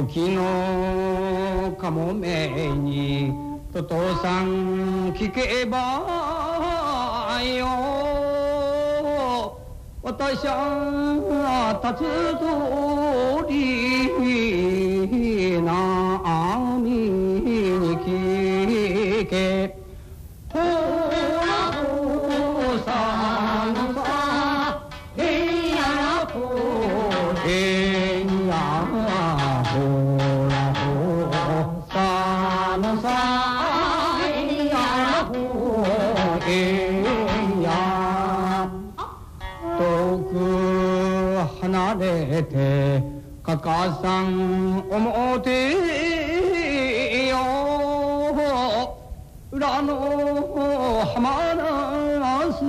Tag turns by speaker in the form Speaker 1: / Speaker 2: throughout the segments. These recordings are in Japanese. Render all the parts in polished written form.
Speaker 1: 時のかもめにと父さん聞けばよ、私は立つ通りなみに聞け、ほらほさのさえやらほえやほらほさのさえやらほえや、遠く離れてかかさん思てよ、裏の浜なす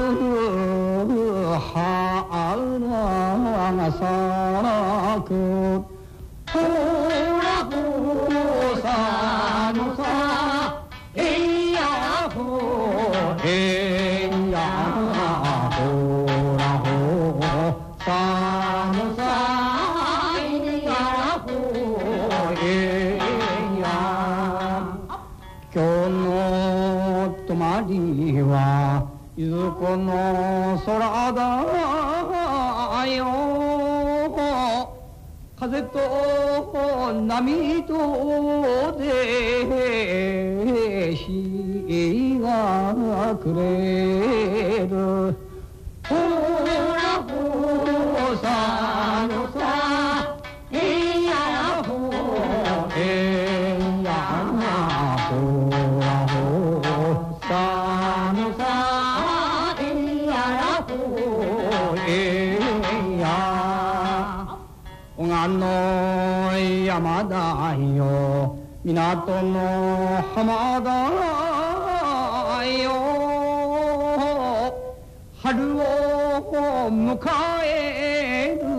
Speaker 1: 花が咲く、ほらほさのさえやほえやほらほさのさえやほえや、今日の泊まりはいずこの空だよ、風と波とで日が暮れる、ほらほさのさえやほえやほらほさのさえやほえや、小川の山だよ、港の浜だよ、春を迎える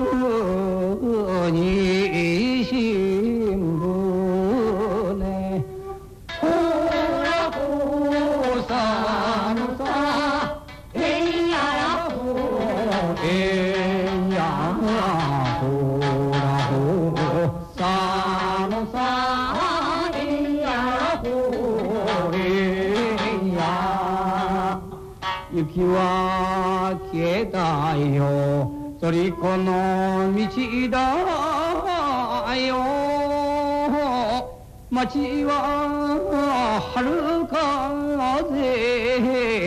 Speaker 1: に新船、ほらほさのさえやほえやほらほさのさえやほえや、雪は消えたよ、そりこの道だよ、街は春風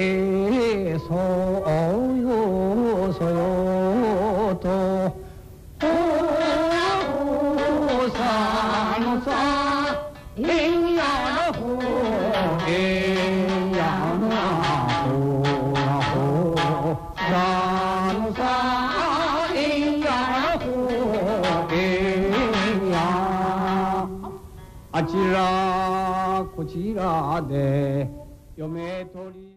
Speaker 1: そよそよと、ほらほさのさえやほえやほらほさのさえやほえや、あちらこちらで嫁取り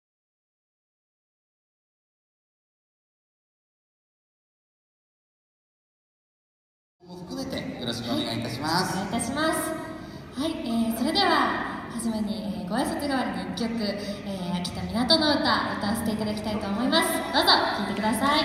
Speaker 2: も含めてよろしくお願いいたします。
Speaker 3: お願いいたします。はい、それでは初めに、ご挨拶代わりに1曲、秋田港の歌歌わせていただきたいと思います。どうぞ聴いてください。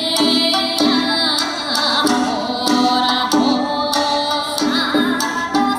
Speaker 3: ほらほさ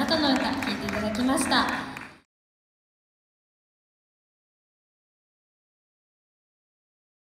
Speaker 3: 港の歌」聴いていただきました。